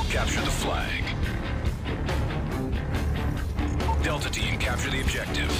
Capture the flag. Delta Team, capture the objective.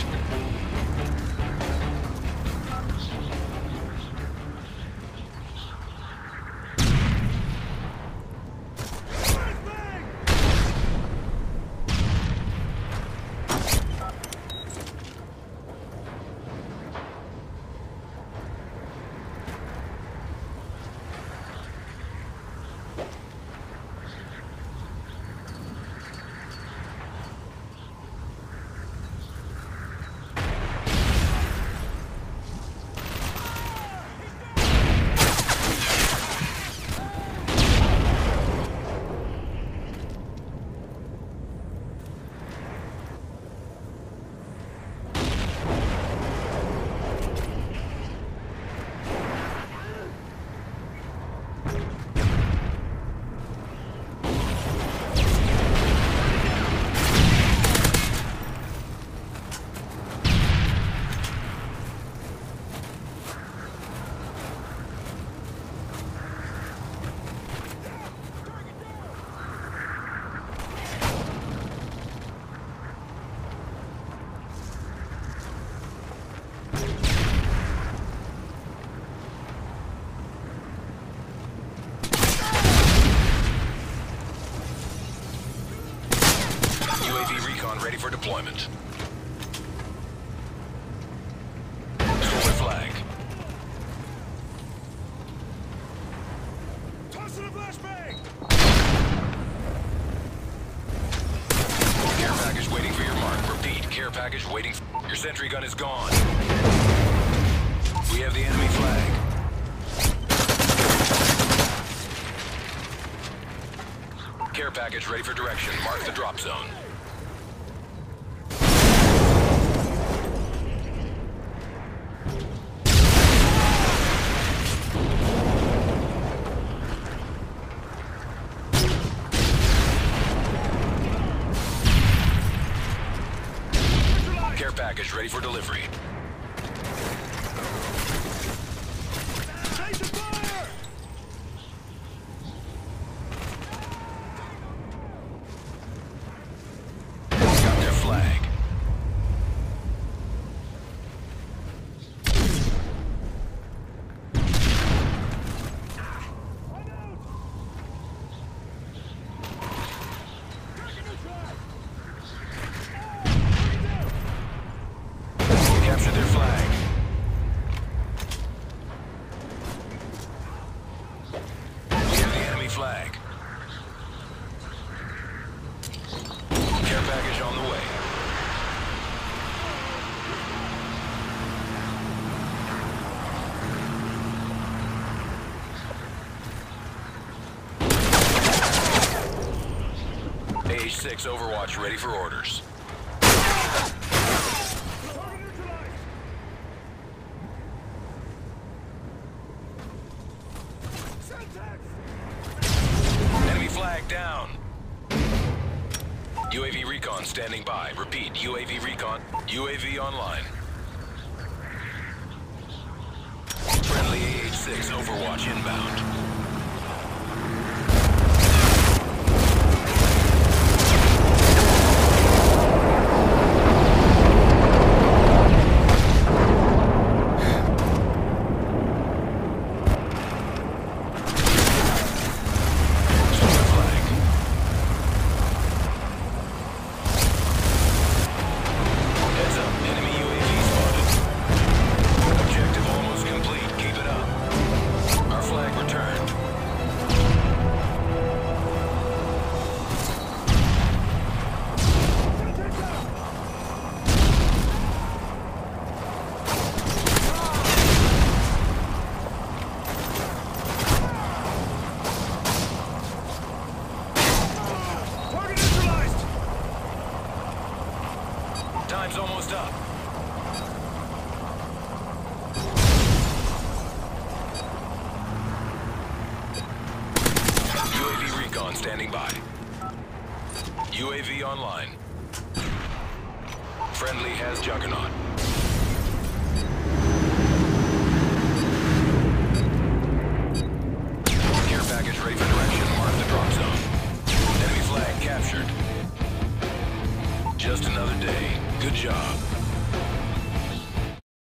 Ready for deployment. Solar flag. Tossing a flashbang! Care package waiting for your mark. Repeat, care package waiting. Your sentry gun is gone. We have the enemy flag. Care package ready for direction. Mark the drop zone. Care package ready for delivery. Take the fire! Got their flag. Capture their flag. We have the enemy flag. Care package on the way. AH-6 Overwatch ready for orders. Enemy flag down. UAV recon standing by. Repeat, UAV recon. UAV online. Friendly AH-6 Overwatch inbound. Time's almost up. UAV recon standing by. UAV online. Friendly has Juggernaut. Care package ready for direction. Mark the drop zone. Just another day. Good job.